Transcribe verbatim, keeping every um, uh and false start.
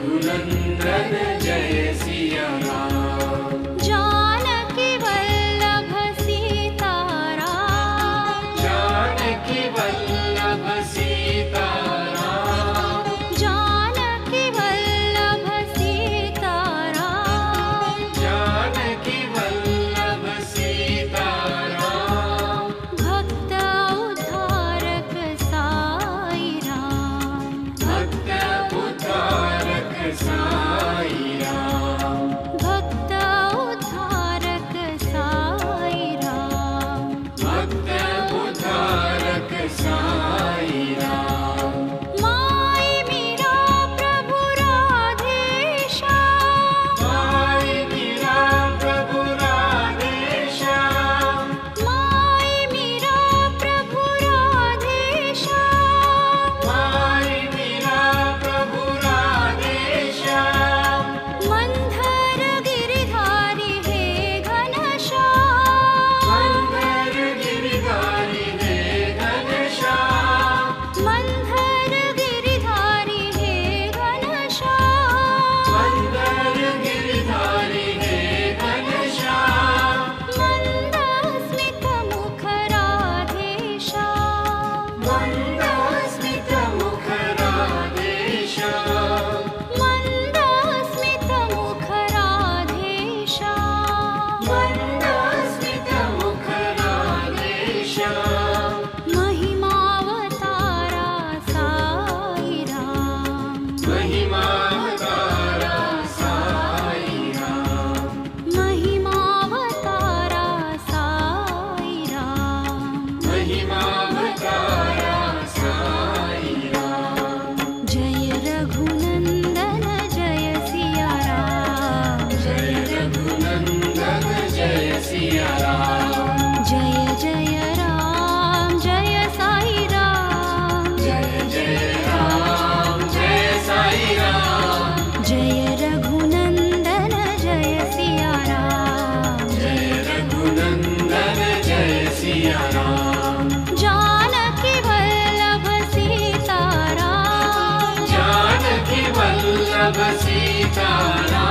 रघुनंदन जय सिया राम। जानकी वल्लभ सीता राम। जानकी वल्लभ सीता राम। जानकी वल्लभ सीता राम। जानकी वल्लभ सीता राम। भक्त उद्धारक साई राम। भक्त उद्धारक साई राम। भक्त उद्धारक साई राम। भक्त उद्धारक साई राम। माई मीरा प्रभु राधेशा। माई मीरा प्रभु राधेशा। माई मीरा प्रभु राधेशा। माई मीरा प्रभु राधेशा। मंधर गिरिधारी हे घनश्याम। मंदर गिरिधारी हे घनश्याम। मंधर गिरिधारी हे घनश्याम। मंदर गिरिधारी हे घनश्याम। मंदस्मित मुख राधेशा। मंदस्मित मुख राधेशा। मंदस्मित मुख राधेशा। मंदस्मित मुख राधेशा। महिमावतारा साई राम। महिमावतारा साई राम। महिमावतारा साई राम। महिमावतारा साई राम। जय रघुनंदन जय सिया राम। जय रघुनंदन जय सिया राम। जय जय राम जय साई राम। जय जय राम जय साई राम। जय रघुनंदन जय सिया राम। जय रघुनंदन जय सिया राम। जानकी वल्लभ सीता राम। जानकी वल्लभ सीता राम।